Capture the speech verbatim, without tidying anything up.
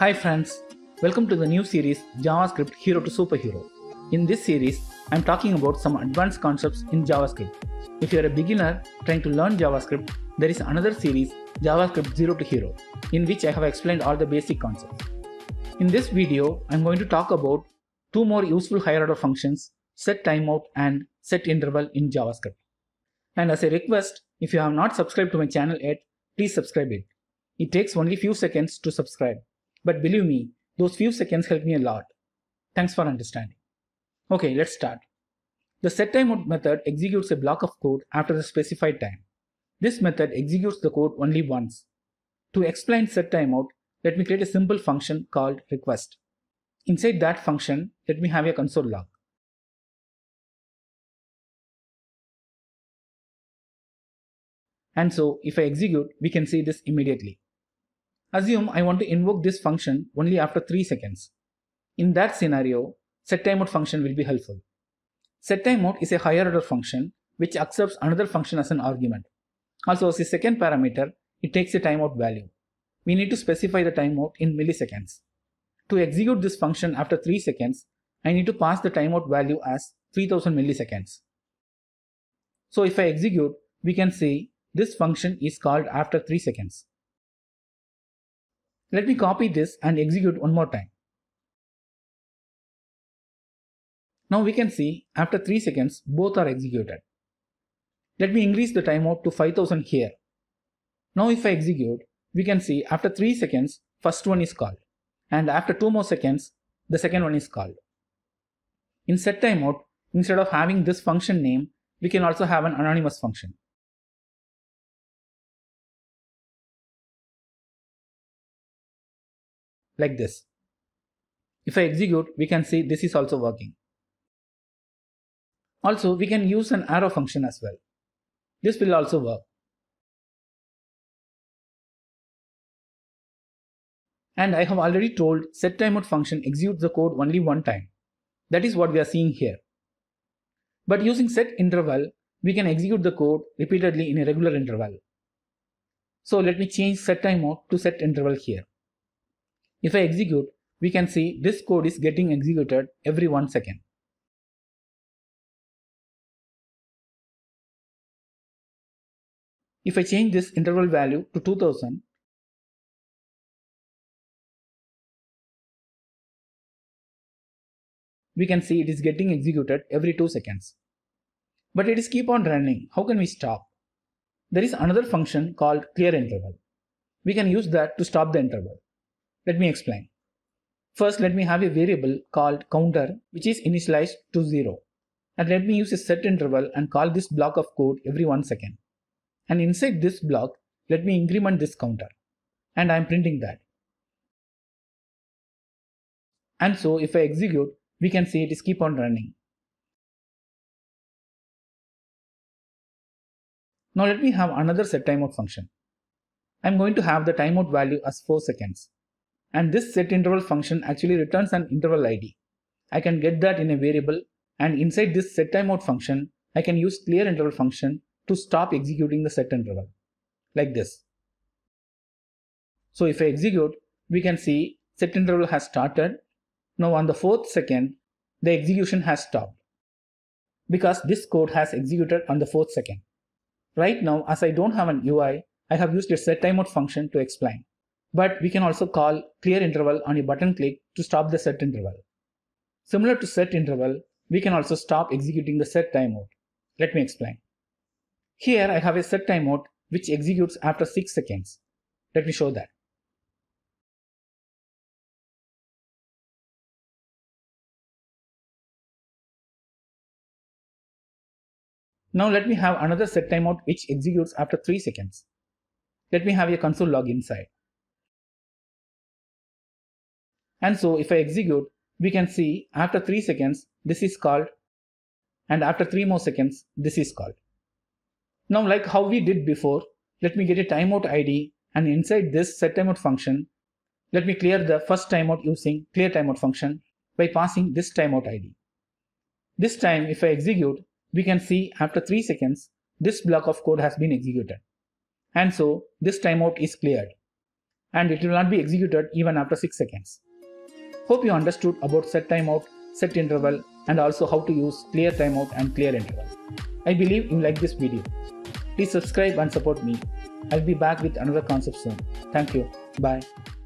Hi friends, welcome to the new series JavaScript Hero to Superhero. In this series, I am talking about some advanced concepts in JavaScript. If you are a beginner trying to learn JavaScript, there is another series JavaScript Zero to Hero, in which I have explained all the basic concepts. In this video, I am going to talk about two more useful higher order functions, setTimeout and setInterval in JavaScript. And as a request, if you have not subscribed to my channel yet, please subscribe it. It takes only few seconds to subscribe. But believe me, those few seconds help me a lot. Thanks for understanding. Okay, let's start. The setTimeout method executes a block of code after the specified time. This method executes the code only once. To explain setTimeout, let me create a simple function called request. Inside that function, let me have a console log. And so, if I execute, we can see this immediately. Assume I want to invoke this function only after three seconds. In that scenario, setTimeout function will be helpful. setTimeout is a higher order function which accepts another function as an argument. Also, as a second parameter, it takes a timeout value. We need to specify the timeout in milliseconds. To execute this function after three seconds, I need to pass the timeout value as three thousand milliseconds. So if I execute, we can see this function is called after three seconds. Let me copy this and execute one more time. Now we can see after three seconds both are executed. Let me increase the timeout to five thousand here. Now if I execute, we can see after three seconds first one is called, and after two more seconds the second one is called. In setTimeout, instead of having this function name, we can also have an anonymous function. Like this. If I execute, we can see this is also working. Also, we can use an arrow function as well. This will also work. And I have already told setTimeout function executes the code only one time. That is what we are seeing here. But using setInterval, we can execute the code repeatedly in a regular interval. So let me change setTimeout to setInterval here. If I execute, we can see this code is getting executed every one second. If I change this interval value to two thousand, we can see it is getting executed every two seconds. But it is keep on running. How can we stop? There is another function called clearInterval. We can use that to stop the interval. Let me explain. First, let me have a variable called counter which is initialized to zero. And let me use a setInterval and call this block of code every one second. And inside this block, let me increment this counter. And I am printing that. And so if I execute, we can see it is keep on running. Now let me have another setTimeout function. I am going to have the timeout value as four seconds. And this setInterval function actually returns an interval I D. I can get that in a variable, and inside this setTimeout function, I can use clearInterval function to stop executing the setInterval. Like this. So if I execute, we can see setInterval has started. Now on the fourth second, the execution has stopped. Because this code has executed on the fourth second. Right now, as I don't have an U I, I have used a setTimeout function to explain. But we can also call clearInterval on a button click to stop the setInterval. Similar to setInterval, we can also stop executing the setTimeout. Let me explain. Here I have a setTimeout which executes after six seconds. Let me show that. Now let me have another setTimeout which executes after three seconds. Let me have a console log inside. And so if I execute, we can see after three seconds this is called, and after three more seconds this is called. Now like how we did before, let me get a timeout I D, and inside this setTimeout function, let me clear the first timeout using clearTimeout function by passing this timeout I D. This time if I execute, we can see after three seconds this block of code has been executed. And so this timeout is cleared. and it will not be executed even after six seconds. Hope you understood about setTimeout, setInterval, and also how to use clear timeout and clear interval. I believe you like this video. Please subscribe and support me. I'll be back with another concept soon. Thank you. Bye.